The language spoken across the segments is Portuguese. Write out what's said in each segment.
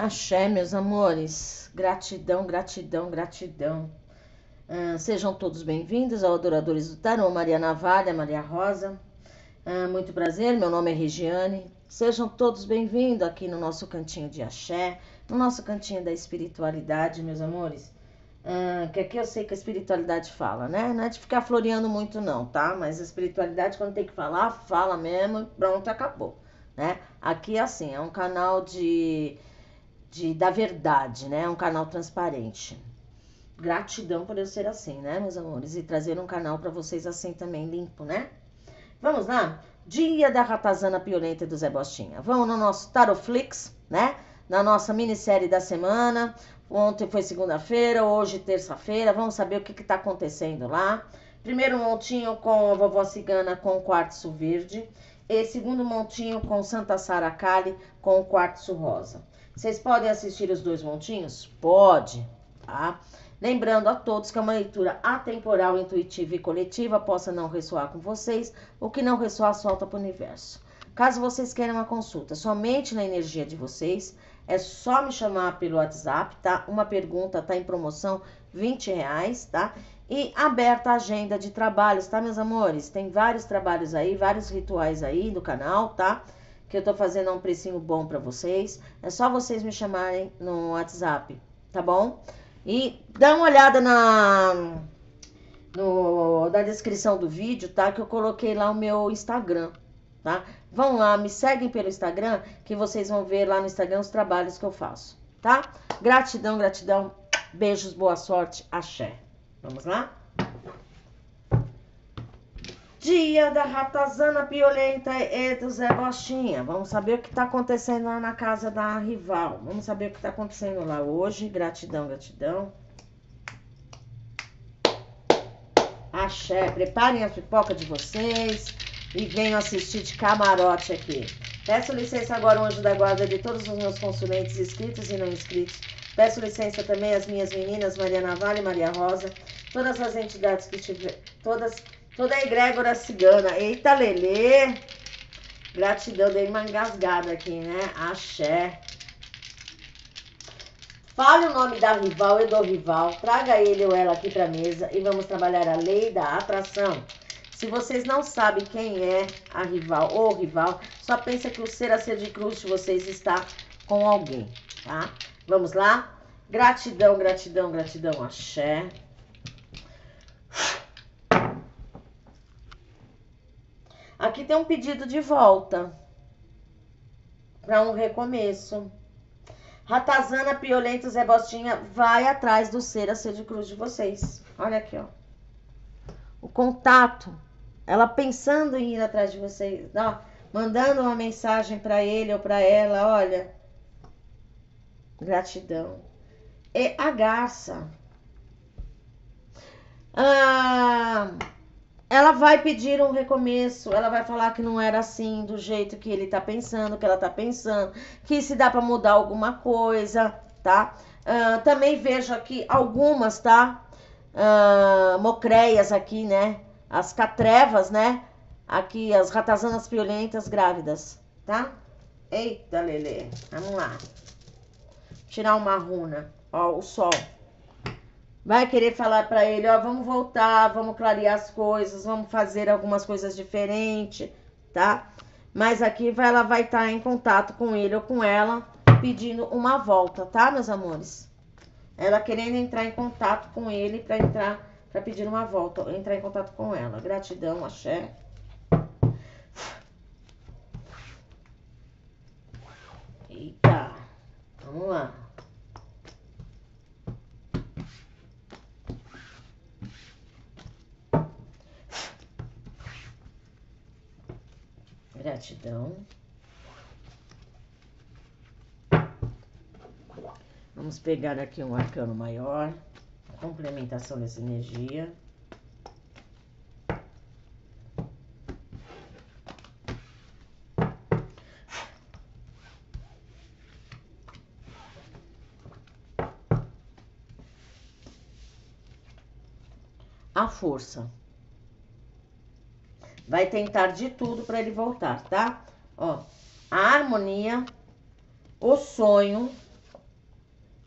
Axé, meus amores. Gratidão, gratidão, gratidão. Sejam todos bem-vindos ao Adoradores do Tarô, Maria Navalha, Maria Rosa. Muito prazer, meu nome é Regiane. Sejam todos bem-vindos aqui no nosso cantinho de axé, no nosso cantinho da espiritualidade, meus amores. Que aqui eu sei que a espiritualidade fala, né? Não é de ficar floreando muito não, tá? Mas a espiritualidade, quando tem que falar, fala mesmo, pronto, acabou, né? Aqui, assim, é um canal da verdade, né? É um canal transparente. Gratidão por eu ser assim, né, meus amores? E trazer um canal para vocês assim também, limpo, né? Vamos lá? Dia da Ratazana Piolenta e do Zé Bostinha. Vamos no nosso Tarotflix, né? Na nossa minissérie da semana. Ontem foi segunda-feira, hoje terça-feira. Vamos saber o que está acontecendo lá. Primeiro montinho com a vovó cigana com o quartzo verde. E segundo montinho com Santa Sara Kali com o quartzo rosa. Vocês podem assistir os dois montinhos? Pode, tá? Lembrando a todos que é uma leitura atemporal, intuitiva e coletiva, possa não ressoar com vocês, o que não ressoar solta para o universo. Caso vocês queiram uma consulta somente na energia de vocês, é só me chamar pelo WhatsApp, tá? Uma pergunta tá em promoção, R$20, tá? E aberta a agenda de trabalhos, tá, meus amores? Tem vários trabalhos aí, vários rituais aí do canal, tá? Que eu tô fazendo a um precinho bom para vocês. É só vocês me chamarem no WhatsApp, tá bom? E dá uma olhada na descrição do vídeo, tá? Que eu coloquei lá o meu Instagram, tá? Vão lá, me seguem pelo Instagram, que vocês vão ver lá no Instagram os trabalhos que eu faço, tá? Gratidão, gratidão. Beijos, boa sorte, axé. Vamos lá? Dia da Ratazana Piolenta e do Zé Bostinha. Vamos saber o que está acontecendo lá na casa da rival. Vamos saber o que está acontecendo lá hoje. Gratidão, gratidão. Axé, preparem a pipoca de vocês e venham assistir de camarote aqui. Peço licença agora, o anjo da guarda de todos os meus consulentes inscritos e não inscritos. Peço licença também às minhas meninas, Maria Navalha e Maria Rosa. Todas as entidades que tiver, toda a egrégora cigana. Eita, Lelê. Gratidão, dei uma engasgada aqui, né? Axé. Fale o nome da rival e do rival. Traga ele ou ela aqui pra mesa e vamos trabalhar a lei da atração. Se vocês não sabem quem é a rival ou o rival, só pensa que o ser a ser de cruz de vocês está com alguém, tá? Vamos lá? Gratidão, gratidão, gratidão, axé. Aqui tem um pedido de volta para um recomeço. Ratazana, Piolenta, Zé Bostinha vai atrás do ser a ser de cruz de vocês. Olha aqui, ó. O contato. Ela pensando em ir atrás de vocês. Ó, mandando uma mensagem para ele ou para ela. Olha. Gratidão. E a garça. Ela vai pedir um recomeço, ela vai falar que não era assim, do jeito que ele tá pensando, que ela tá pensando, que se dá pra mudar alguma coisa, tá? Também vejo aqui algumas, tá? Mocreias aqui, né? As catrevas, né? Aqui, as ratazanas violentas grávidas, tá? Eita, Lelê, vamos lá. Tirar uma runa, ó, o sol. Vai querer falar para ele, ó, vamos voltar, vamos clarear as coisas, vamos fazer algumas coisas diferentes, tá? Mas aqui ela vai estar em contato com ele ou com ela, pedindo uma volta, tá, meus amores? Ela querendo entrar em contato com ele para pedir uma volta, entrar em contato com ela. Gratidão, axé. Eita, vamos lá. Gratidão. Vamos pegar aqui um arcano maior. Complementação dessa energia. A força. Vai tentar de tudo para ele voltar, tá? Ó, a harmonia, o sonho,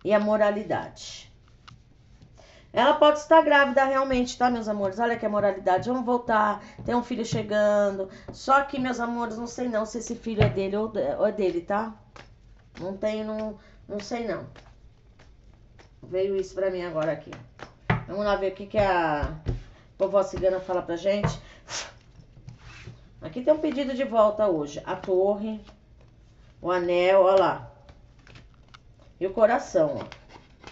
e a moralidade. Ela pode estar grávida realmente, tá, meus amores? Olha que a moralidade. Vamos voltar, tem um filho chegando. Só que, meus amores, não sei não se esse filho é dele ou é dele, tá? Não sei não. Veio isso pra mim agora aqui. Vamos lá ver o que a vovó cigana fala pra gente. Aqui tem um pedido de volta hoje. A torre, o anel, ó lá. E o coração, ó.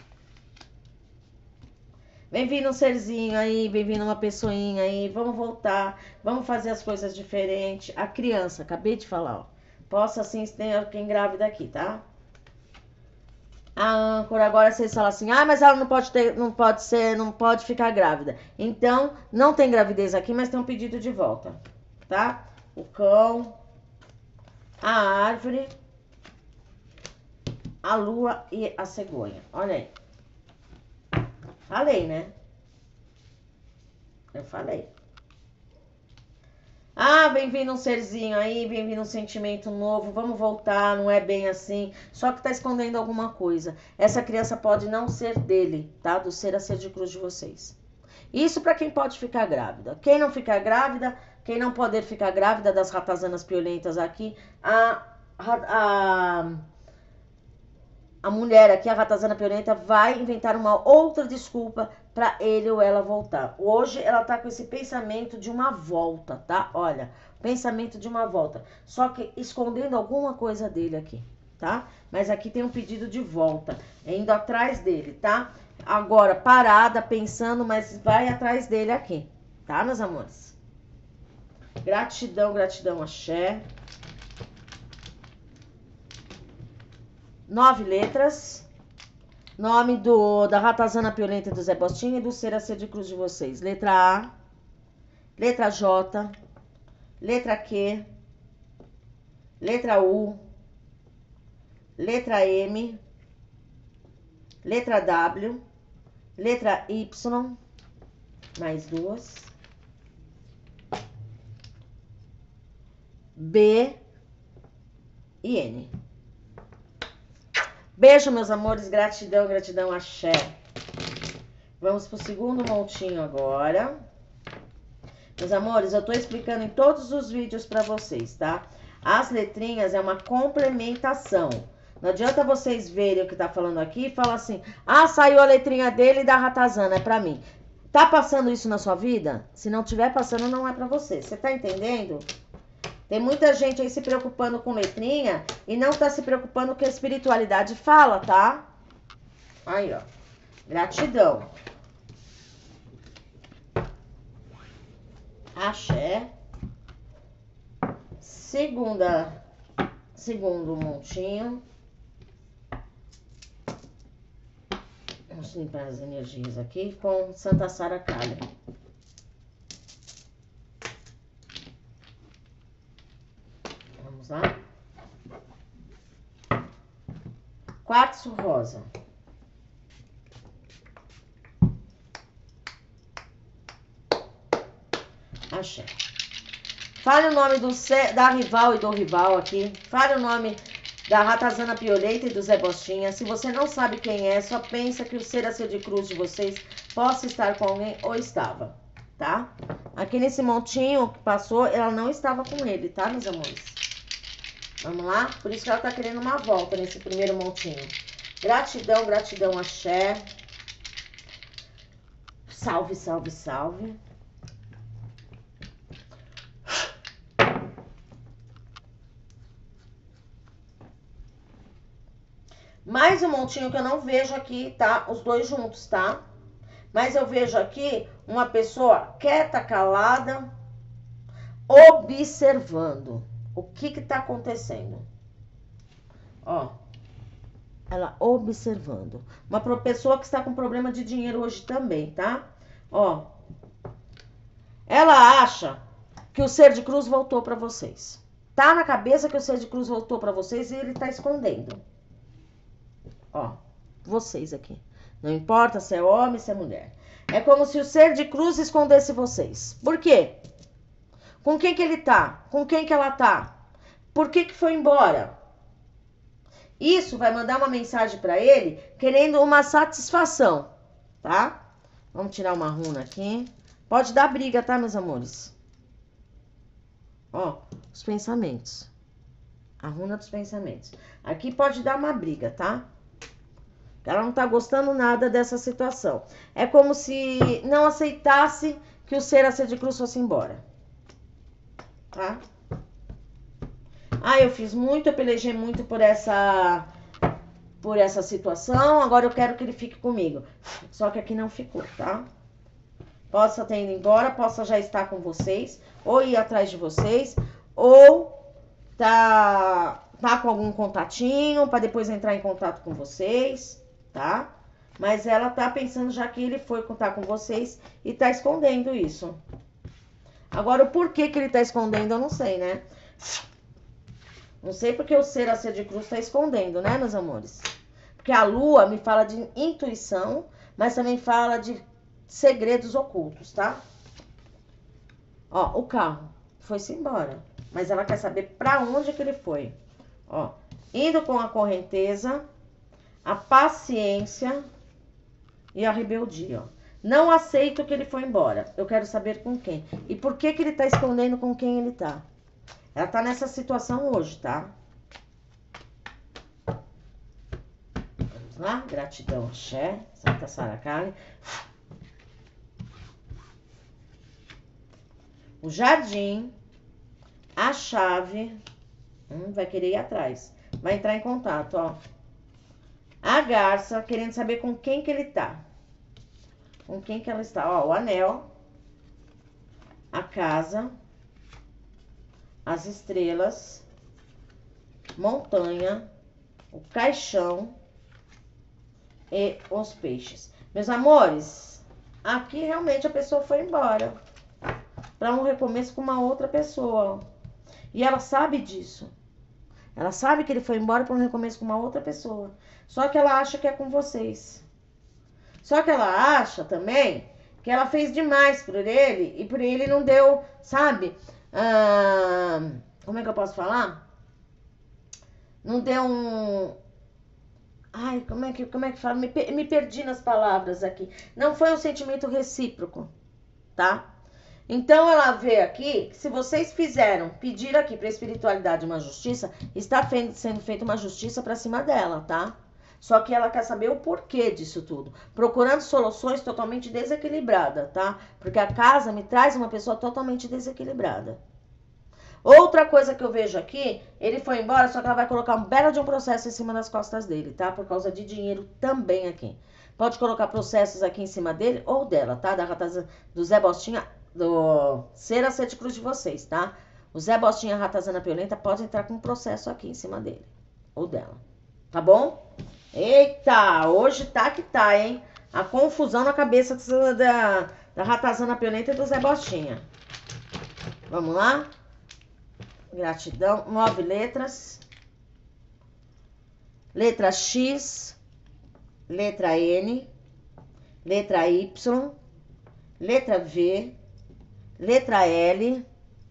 Vem vindo um serzinho aí, vem vindo uma pessoinha aí. Vamos voltar, vamos fazer as coisas diferentes. A criança, acabei de falar, ó. Possa assim, tem alguém grávida aqui, tá? A âncora, agora vocês falam assim, ah, mas ela não pode ficar grávida. Então, não tem gravidez aqui, mas tem um pedido de volta, tá? O cão, a árvore, a lua e a cegonha. Olha aí. Falei, né? Eu falei. Ah, vem vindo um serzinho aí, vem vindo um sentimento novo, vamos voltar, não é bem assim. Só que tá escondendo alguma coisa. Essa criança pode não ser dele, tá? Do ser a ser de cruz de vocês. Isso para quem pode ficar grávida. Quem não ficar grávida, quem não poder ficar grávida das ratazanas violentas aqui, a mulher aqui, a ratazana piorenta, vai inventar uma outra desculpa para ele ou ela voltar. Hoje ela tá com esse pensamento de uma volta, tá? Olha, pensamento de uma volta. Só que escondendo alguma coisa dele aqui, tá? Mas aqui tem um pedido de volta, indo atrás dele, tá? Agora, parada, pensando, mas vai atrás dele aqui, tá, meus amores? Gratidão, gratidão, axé. 9 letras. Nome da ratazana piolenta do Zé Bostinha e do ser a ser de cruz de vocês. Letra A. Letra J. Letra Q. Letra U. Letra M. Letra W. Letra Y. Mais 2. B. E N. Beijo, meus amores. Gratidão, gratidão, axé. Vamos pro segundo montinho agora. Meus amores, eu tô explicando em todos os vídeos pra vocês, tá? As letrinhas é uma complementação. Não adianta vocês verem o que tá falando aqui e falar assim, ah, saiu a letrinha dele e da ratazana, é pra mim. Tá passando isso na sua vida? Se não tiver passando, não é pra você. Você tá entendendo? Tem muita gente aí se preocupando com letrinha e não tá se preocupando com o que a espiritualidade fala, tá? Aí, ó. Gratidão. Axé. Segundo montinho. Vamos limpar as energias aqui com Santa Sara Kali. Vamos lá. Quartzo rosa. Axé. Fale o nome da rival e do rival aqui. Fale o nome da ratazana piolenta e do Zé Bostinha. Se você não sabe quem é, só pensa que o ser a ser de cruz de vocês possa estar com alguém ou estava, tá? Aqui nesse montinho que passou, ela não estava com ele, tá, meus amores? Vamos lá? Por isso que ela tá querendo uma volta nesse primeiro montinho. Gratidão, gratidão, axé. Salve, salve, salve. Mais um montinho que eu não vejo aqui, tá? Os dois juntos, tá? Mas eu vejo aqui uma pessoa quieta, calada, observando o que tá acontecendo. Ó, ela observando. Uma pessoa que está com problema de dinheiro hoje também, tá? Ó, ela acha que o ser de cruz voltou pra vocês. Tá na cabeça que o ser de cruz voltou pra vocês e ele tá escondendo. Ó, vocês aqui. Não importa se é homem, se é mulher. É como se o ser de cruz escondesse vocês. Por quê? Com quem que ele tá? Com quem que ela tá? Por que que foi embora? Isso vai mandar uma mensagem para ele querendo uma satisfação, tá? Vamos tirar uma runa aqui. Pode dar briga, tá, meus amores? Ó, os pensamentos. A runa dos pensamentos. Aqui pode dar uma briga, tá? Ela não tá gostando nada dessa situação. É como se não aceitasse que o ser a ser de cruz fosse embora. Tá? Ah, eu fiz muito, eu pelejei muito por essa situação, agora eu quero que ele fique comigo. Só que aqui não ficou, tá? Possa ter ido embora, possa já estar com vocês, ou ir atrás de vocês, ou tá com algum contatinho para depois entrar em contato com vocês, tá? Mas ela tá pensando já que ele foi contar com vocês e tá escondendo isso. Agora, o porquê que ele tá escondendo, eu não sei, né? Não sei porque o ser a ser de cruz tá escondendo, né, meus amores? Porque a lua me fala de intuição, mas também fala de segredos ocultos, tá? Ó, o carro foi-se embora, mas ela quer saber pra onde que ele foi. Ó, indo com a correnteza, a paciência e a rebeldia, ó. Não aceito que ele foi embora. Eu quero saber com quem. E por que ele tá escondendo com quem ele tá? Ela tá nessa situação hoje, tá? Vamos lá. Gratidão, axé. Santa Sara Kali. O jardim. A chave. Vai querer ir atrás. Vai entrar em contato, ó. A garça, querendo saber com quem que ele tá. Com quem que ela está. Ó, o anel. A casa. As estrelas, montanha, o caixão e os peixes. Meus amores, aqui realmente a pessoa foi embora para um recomeço com uma outra pessoa. E ela sabe disso. Ela sabe que ele foi embora para um recomeço com uma outra pessoa. Só que ela acha que é com vocês. Só que ela acha também que ela fez demais por ele e por ele não deu, sabe? Como é que eu posso falar? Não deu um... Ai, como é que fala? Me perdi nas palavras aqui. Não foi um sentimento recíproco, tá? Então, ela vê aqui, que se vocês pedir aqui pra espiritualidade uma justiça, está sendo feita uma justiça pra cima dela, tá? Só que ela quer saber o porquê disso tudo. Procurando soluções totalmente desequilibradas, tá? Porque a casa me traz uma pessoa totalmente desequilibrada. Outra coisa que eu vejo aqui, ele foi embora, só que ela vai colocar um belo de um processo em cima das costas dele, tá? Por causa de dinheiro também aqui. Pode colocar processos aqui em cima dele ou dela, tá? Do Zé Bostinha, do Ser a Ser de Cruz de vocês, tá? O Zé Bostinha Ratazana Piolenta pode entrar com um processo aqui em cima dele ou dela, tá bom? Eita, hoje tá que tá, hein? A confusão na cabeça da Ratazana Piolenta e do Zé Bostinha. Vamos lá? Gratidão, 9 letras. Letra X, letra N, letra Y, letra V, letra L,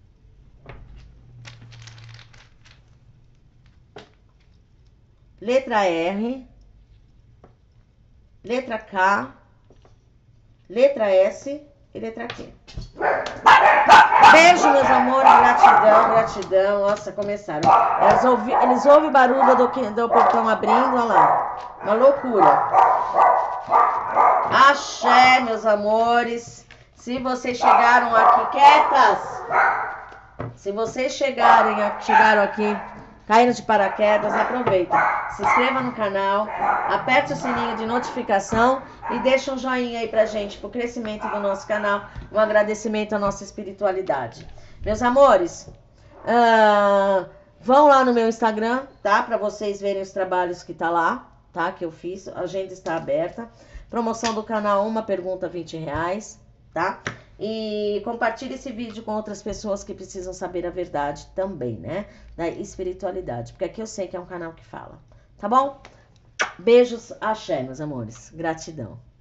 letra R, letra K, letra S e letra Q. Beijo, meus amores, gratidão, gratidão. Nossa, começaram. Eles ouvem barulho do portão abrindo, olha lá. Uma loucura. Axé, meus amores. Se vocês chegaram aqui quietas, se vocês chegaram aqui, caíram de paraquedas, aproveita. Se inscreva no canal, aperte o sininho de notificação e deixa um joinha aí pra gente, pro crescimento do nosso canal, um agradecimento à nossa espiritualidade. Meus amores, vão lá no meu Instagram, tá? Pra vocês verem os trabalhos que tá lá, tá? Que eu fiz, a agenda está aberta. Promoção do canal, uma pergunta, R$20, tá? E compartilhe esse vídeo com outras pessoas que precisam saber a verdade também, né? Da espiritualidade. Porque aqui eu sei que é um canal que fala. Tá bom? Beijos, axé, meus amores. Gratidão.